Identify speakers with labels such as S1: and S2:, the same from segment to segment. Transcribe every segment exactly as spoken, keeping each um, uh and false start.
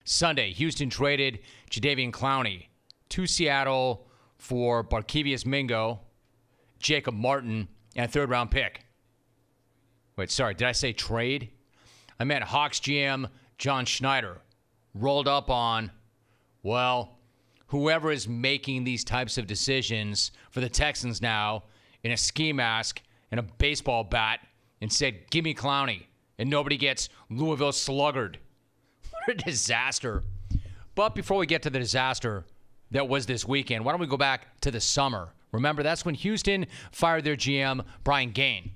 S1: Sunday, Houston traded Jadeveon Clowney to Seattle for Barkevious Mingo, Jacob Martin, and a third-round pick. Wait, sorry, did I say trade? I meant Hawks G M John Schneider rolled up on, well, whoever is making these types of decisions for the Texans now in a ski mask and a baseball bat and said, give me Clowney, and nobody gets Louisville sluggard. What a disaster. But before we get to the disaster that was this weekend, why don't we go back to the summer? Remember, that's when Houston fired their G M, Brian Gaine.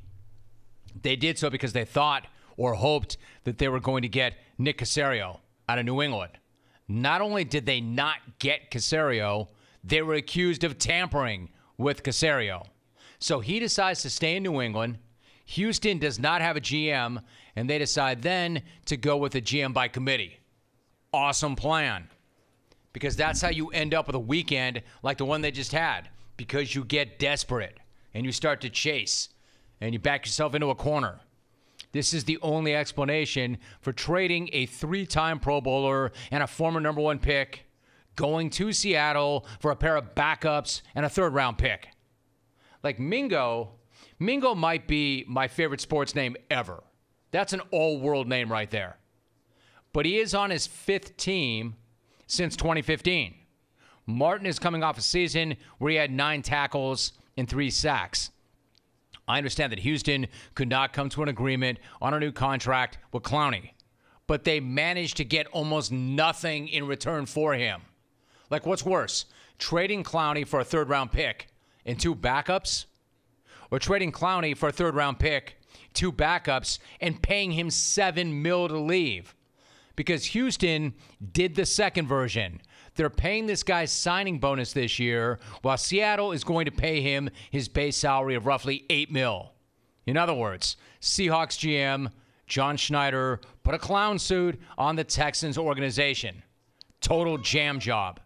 S1: They did so because they thought or hoped that they were going to get Nick Caserio out of New England. Not only did they not get Caserio, they were accused of tampering with Caserio. So he decides to stay in New England. Houston does not have a G M, and they decide then to go with a G M by committee. Awesome plan. Because that's how you end up with a weekend like the one they just had. Because you get desperate, and you start to chase, and you back yourself into a corner. This is the only explanation for trading a three-time Pro Bowler and a former number one pick, going to Seattle for a pair of backups and a third-round pick. Like Mingo, Mingo might be my favorite sports name ever. That's an all-world name right there. But he is on his fifth team since twenty fifteen. Martin is coming off a season where he had nine tackles and three sacks. I understand that Houston could not come to an agreement on a new contract with Clowney, but they managed to get almost nothing in return for him. Like, what's worse, trading Clowney for a third-round pick and two backups, or trading Clowney for a third-round pick, two backups, and paying him seven mil to leave? Because Houston did the second version. They're paying this guy's signing bonus this year, while Seattle is going to pay him his base salary of roughly eight mil. In other words, Seahawks G M John Schneider put a clown suit on the Texans organization. Total jam job.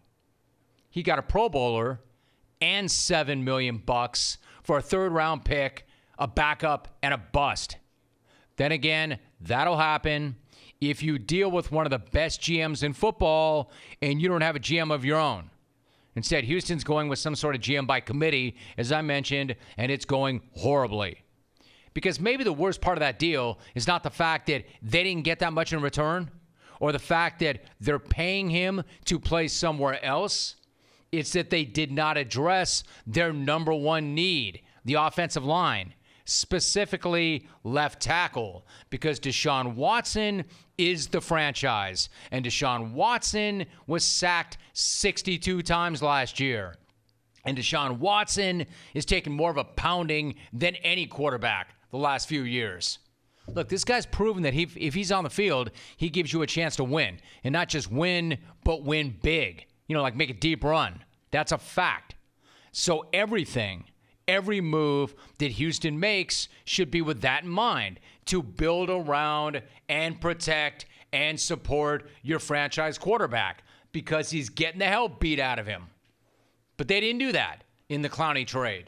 S1: He got a Pro Bowler and seven million bucks for a third-round pick, a backup, and a bust. Then again, that'll happen if you deal with one of the best G Ms in football and you don't have a G M of your own. Instead, Houston's going with some sort of G M by committee, as I mentioned, and it's going horribly. Because maybe the worst part of that deal is not the fact that they didn't get that much in return, or the fact that they're paying him to play somewhere else. It's that they did not address their number one need, the offensive line, specifically left tackle, because Deshaun Watson is the franchise, and Deshaun Watson was sacked sixty-two times last year. And Deshaun Watson is taking more of a pounding than any quarterback the last few years. Look, this guy's proven that he, if he's on the field, he gives you a chance to win. And not just win, but win big. You know, like make a deep run. That's a fact. So everything, every move that Houston makes should be with that in mind, to build around and protect and support your franchise quarterback, because he's getting the hell beat out of him. But they didn't do that in the Clowney trade.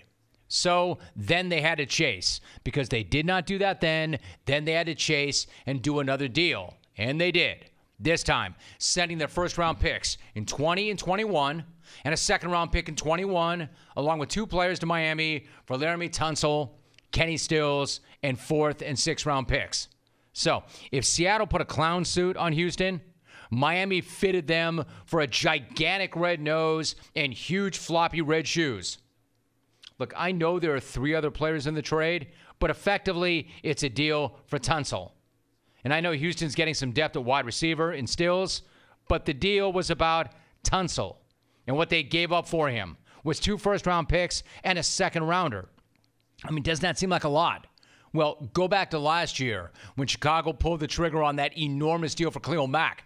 S1: So then they had to chase. Because they did not do that then, then they had to chase and do another deal. And they did. This time, sending their first-round picks in twenty and twenty-one, and a second-round pick in twenty-one, along with two players to Miami for Laramie Tunsil, Kenny Stills, and fourth and sixth-round picks. So, if Seattle put a clown suit on Houston, Miami fitted them for a gigantic red nose and huge floppy red shoes. Look, I know there are three other players in the trade, but effectively, it's a deal for Tunsil. And I know Houston's getting some depth at wide receiver in Stills, but the deal was about Tunsil. And what they gave up for him was two first-round picks and a second-rounder. I mean, doesn't that seem like a lot? Well, go back to last year when Chicago pulled the trigger on that enormous deal for Khalil Mack.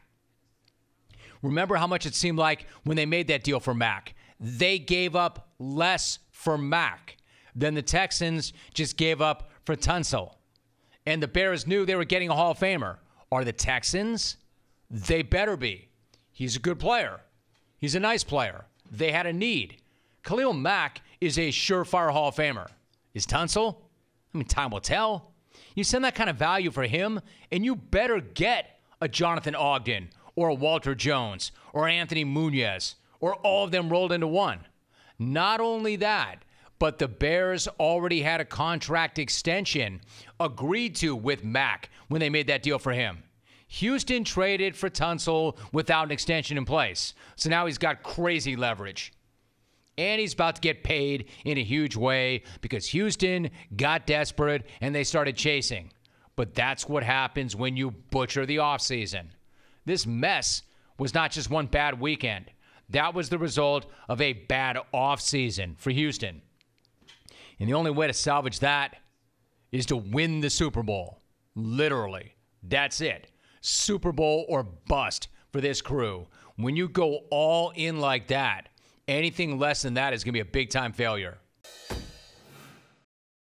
S1: Remember how much it seemed like when they made that deal for Mack? They gave up less for Mack than the Texans just gave up for Tunsil. And the Bears knew they were getting a Hall of Famer. Are the Texans? They better be. He's a good player. He's a nice player. They had a need. Khalil Mack is a surefire Hall of Famer. Is Tunsil? I mean, time will tell. You send that kind of value for him, and you better get a Jonathan Ogden or a Walter Jones or Anthony Munoz or all of them rolled into one. Not only that, but the Bears already had a contract extension agreed to with Mack when they made that deal for him. Houston traded for Tunsil without an extension in place. So now he's got crazy leverage. And he's about to get paid in a huge way because Houston got desperate and they started chasing. But that's what happens when you butcher the offseason. This mess was not just one bad weekend. That was the result of a bad offseason for Houston. And the only way to salvage that is to win the Super Bowl. Literally. That's it. Super Bowl or bust for this crew. When you go all in like that, anything less than that is going to be a big-time failure.